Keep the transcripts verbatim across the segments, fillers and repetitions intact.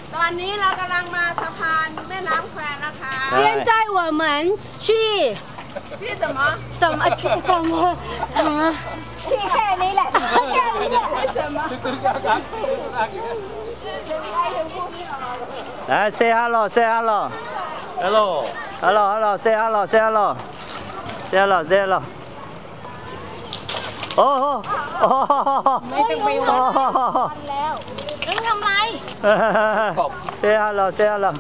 ตอนนี้เรากำลังมาสะพานแม่น้ำแควนะคะ现在我们去去什么怎么怎么怎么ที่แค่นี้แหละแค่นี้แหละ什么来 say hello say hello hello hello hello say hello say hello say hello say hello โอ้โหโอ้โหไม่ต้องไปวัดแล้วมึงทำไร say hello say hello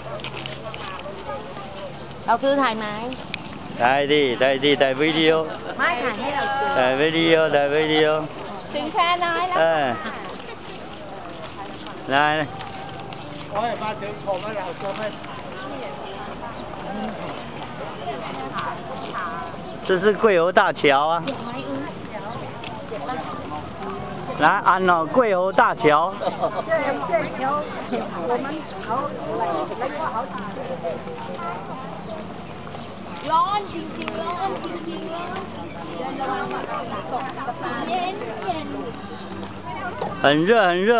เราซื้อถ่ายไหมได้ดิได้ดิได้วิดีโอไม่ถ่ายให้เราซื้อได้วิดีโอได้วิดีโอถึงแค่น้อยแล้วเออได้โอ้ยมาถึงผมแล้วเราจะไม่这是桂侯大桥啊来安了桂侯大桥ร้อนจริงๆร้อนจริงๆร้อนเดินระวังตกสะพานเย็นเย็น很热很热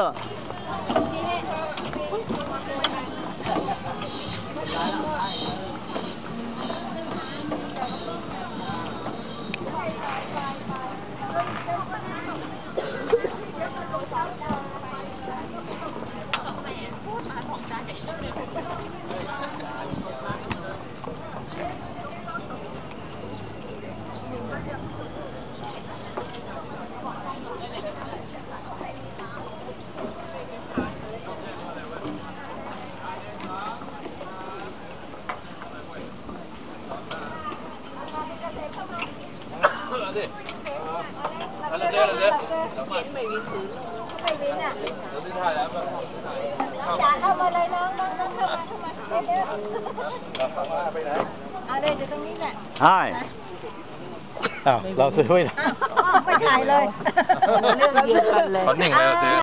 อย่าเข้ามาเลยน้องน้องน้องเข้ามาเข้ามาเร็วๆไปไหนเอาเลยจะตรงนี้แหละใช่อ้าวเราซื้อไม่ได้ไปถ่ายเลยเรื่องเดียวกันเลยเขาหนึ่งเลยเราซื้อ